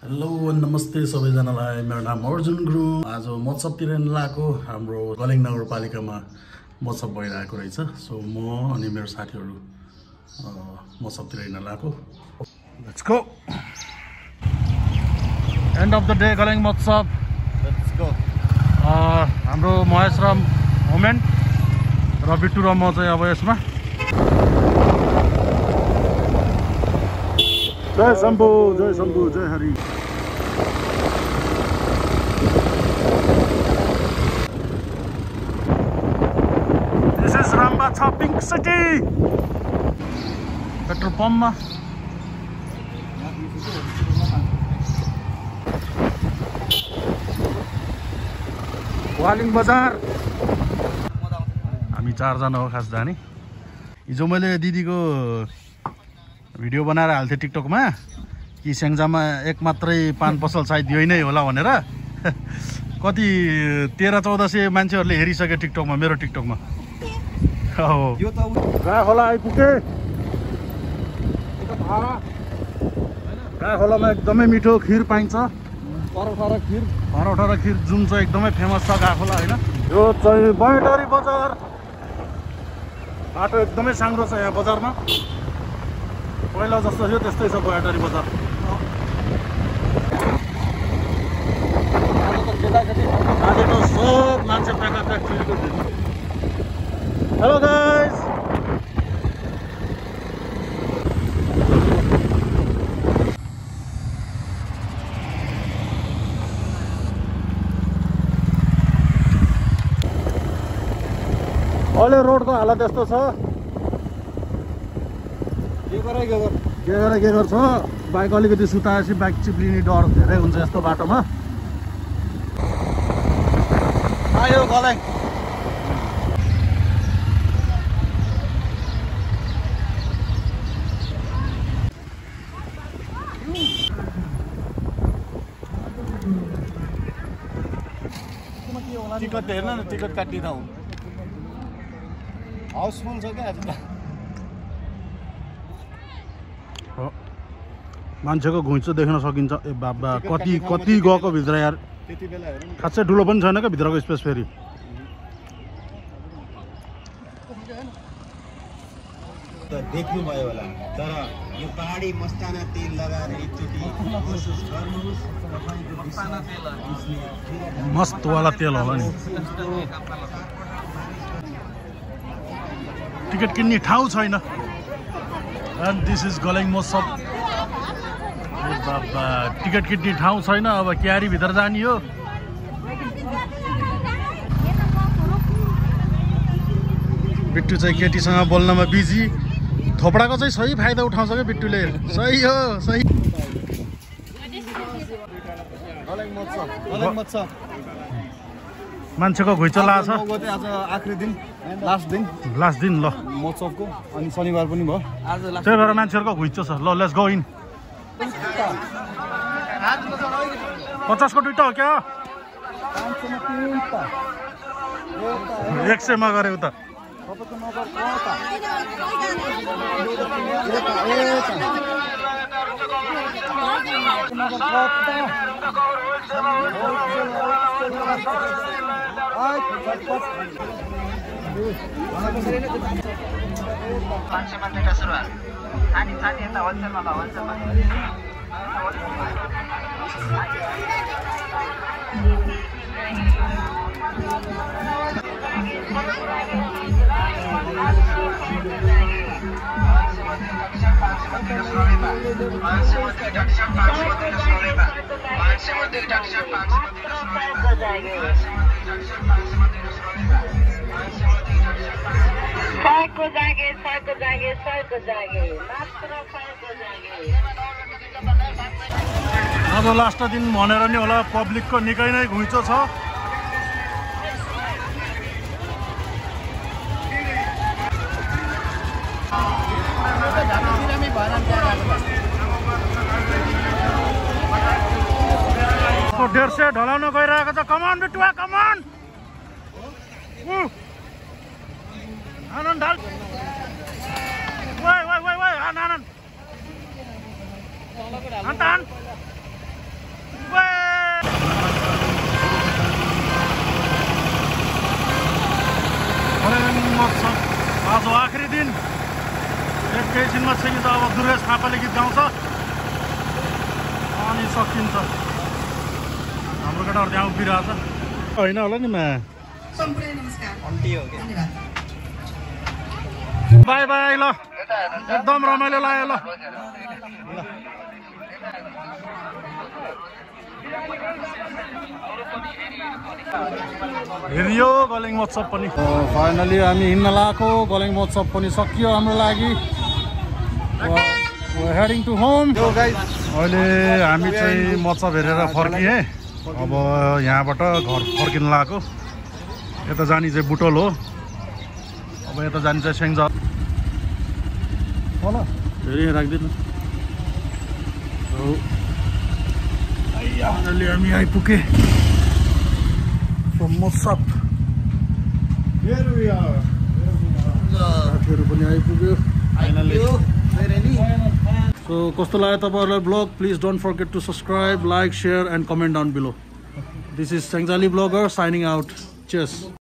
Hello नमस्ते सबैजनालाई मेरो नाम अर्जुन गुरुङ आज महोत्सवतिर लागेको हाम्रो गल्याङ नगरपालिकामा महोत्सव भइरहेको रहेछ सो म अनि मेरो साथीहरु महोत्सवतिर हिँड्न लागेको let's go end of the day Galyang महोत्सव लेट्स गो हाम्रो महेश र मोमेन्ट र बिट्टु र म चाहिँ अब यसमा जय शम्भु जय Hari This is Rambacha Pink City petrol पम्पमा वालिङ बजार हामी चारजना हो खास जाने हिजो मैले दिदीको भिडियो बनाएर हाल्थे टिकटकमा कि स्याङ्जामा एक मात्रै पान पसल सायद यही नै होला भनेर कति 13-1400 मान्छेहरूले हेरिसके टिकटकमा मेरो टिकटकमा हो यो त गा होला आइपुगे गा खोलामा एकदमै मिठो खिर पाइन्छ परोठा र खिर जुन चाहिँ एकदमै फेमस छ गा खोला हैन यो चाहिँ बैटरी बजार बाटो एकदमै साङ्ग्रो छ यहाँ बजारमा पहिला जस्तो थियो त्यस्तै छ बैटरी बजार आज त सब मान्छे प्याका फ्याक्ट्रीको दिन हेलो गाइस अहिले रोडको हालत यस्तो छ के गर्छ बाइक अलिकति सुताएपछि बाइक चिप्लिने डर धेरै हुन्छ यस्तो बाटोमा आयो गल्याङ टिकट हेर्न न टिकट काटिदिँदा हुन् हाउसफुल छ क्या आज मान्छेको घुइँचो देख्न सकिन्छ ए बाबा कति गएको भित्र यार खासै ठुलो पनि छैन क्या भित्रको स्पेस फेरि देख्नु भयो होला तर यो पहाडी मस्ताना तेल लगाएर एकचोटि महसुस गर्नुहोस् तपाईको मस्ताना तेल मस्त वाला तेल होला नि टिकट किन्ने ठाउँ छैन एन्ड दिस इज गल्याङ महोत्सव बाबा टिकट किन्ने ठाउँ छैन अब क्यारी भित्र जाने हो बिट्टु चाहिँ केटीसँग बोल्नमा बिजी थोपडाको चाहिँ सही फाइदा उठाउँछ क्या बिट्टुले सही हो सही गल्याङ महोत्सव मान्छेको घुइँचो लाग्छ आज आखिरी दिन लास्ट दिन ल महोत्सवको अनि शनिबार पनि भयो आज त्यही भएर मान्छेहरूको घुइँचो छ ल लेट्स गो इन 50 को दुईटा हो क्या 100 मा गरे उता आज लास्ट दिन भनेर नि होला पब्लिकको निकै नै घुइँचो छ को 150 ढलाउन गइरहेको छ कमान बिटुवा कमान आनन्द ढाल वाइ आनन्द Antan. एकछिनमा सकिन्छ। अब दुर्गेश थापाले गीत गाउँछ अनि सकिन्छ। हाम्रो केटाहरू त्यहाँ उभिरहेछ होइन होला नि मा। बाई बाई ल, एकदम रमाइलो लाग्यो ल। हेरियो गल्याङ महोत्सव पनि। फाइनली हामी हिँड्न लगाएको, गल्याङ महोत्सव पनि सकियो हाम्रो लागि। Heading to home. अहिले हामी चाहिँ महोत्सव हेरेर फर्किएँ। अब यहाँबाट घर फर्किन लागेको। यता जाने चाहिँ बुटोल हो, अब यता जाने चाहिँ सेङ्जा होला। फेरि राखिदिनु। अहिले हामी आइपुगे मोहत्सब। साथीहरू पनि आइपुग्यो। सो कस्तो लाग्यो तपाईँहरूलाई blog? Please don't forget to subscribe, like, share and comment down below. This is Sengjali blogger signing out. Chairs.